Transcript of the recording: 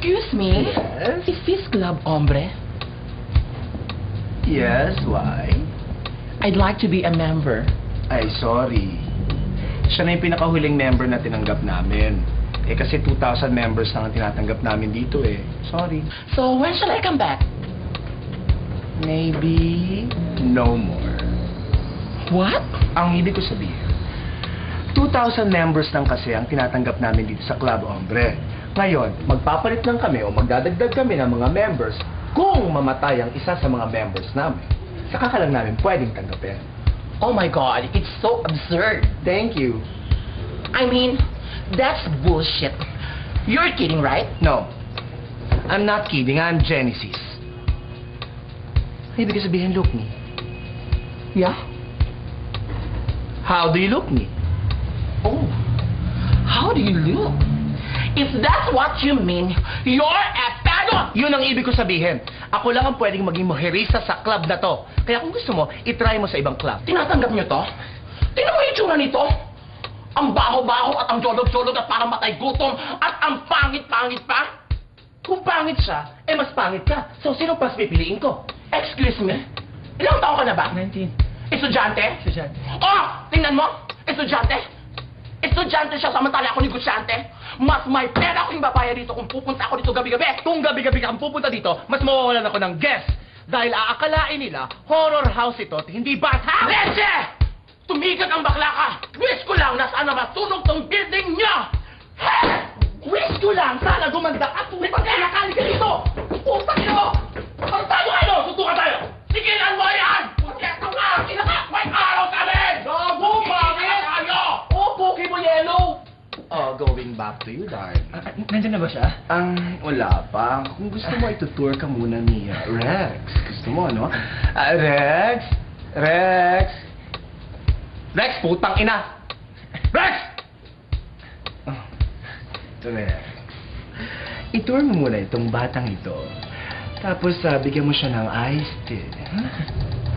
Excuse me? Yes? Is this Club Hombre? Yes, why? I'd like to be a member. Ay, sorry. Siya na yung pinakahuling member na tinanggap namin. Eh, kasi 2,000 members lang ang tinatanggap namin dito eh. Sorry. So, when shall I come back? Maybe no more. What? Ang ibig ko sabihin, 2,000 members lang kasi ang tinatanggap namin dito sa Club Hombre. Ngayon, magpapalit lang kami o magdadagdag kami ng mga members kung mamatay ang isa sa mga members namin. Saka ka lang namin pwedeng tanggapin. Oh my God, it's so absurd. Thank you. I mean, that's bullshit. You're kidding, right? No. I'm not kidding. I'm Genesis. Ibig sabihin, look me. Yeah? How do you look me? Oh, how do you look? If that's what you mean, you're a pedo! Yun ang ibig ko sabihin. Ako lang ang pwedeng maging moherisa sa club na to. Kaya kung gusto mo, itry mo sa ibang club. Tinatanggap niyo to? Tingnan mo yung itsura nito? Ang baho-baho at ang jolog-jolog at parang matay gutom at ang pangit-pangit pa? Kung pangit siya, eh mas pangit ka. So, sino pas pipiliin ko? Excuse me? Ilang taon ka na ba? 19. Estudyante? Estudyante. Oh! Tingnan mo! Estudyante! Estudyante siya samantala ako negosyante. Mas may pera akong babaya dito kung pupunta ako dito gabi-gabi. Kung gabi-gabi kang pupunta dito, mas mawawalan ako ng guest. Dahil aakalain nila, horror house ito at hindi bath house. Leche! Tumigil ang bakla ka! Wish ko lang na sana masunog tong building niya! Wish ko lang sana gumanda at pagkakalakali ka dito! Putang ina mo! Ano tayo ano? Tutukan tayo! Sigilan mo yan! Pagkita nga! Kinaka! May araw kami! Gago! Pangit! Tayo! Oh, Poki mo yellow! Oh, going back to you, darling. Nandiyan na ba siya? Wala pa. Kung gusto mo, itutour ka muna ni Rex. Gusto mo, no? Rex? Rex? Rex, putang ina! Rex! Oh, ito, Rex. Itour mo muna itong batang ito. Tapos, bigyan mo siya ng iced tea. Huh?